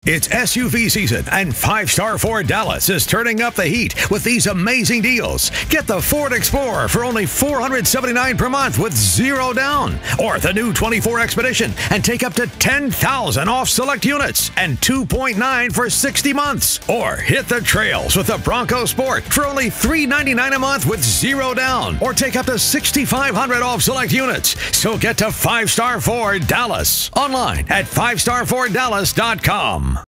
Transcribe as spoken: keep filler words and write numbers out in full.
It's S U V season, and Five Star Ford Dallas is turning up the heat with these amazing deals. Get the Ford Explorer for only four hundred seventy-nine dollars per month with zero down. Or the new twenty-four Expedition and take up to ten thousand dollars off select units and two point nine for sixty months. Or hit the trails with the Bronco Sport for only three hundred ninety-nine dollars a month with zero down. Or take up to six thousand five hundred dollars off select units. So get to Five Star Ford Dallas online at five star ford dallas dot com.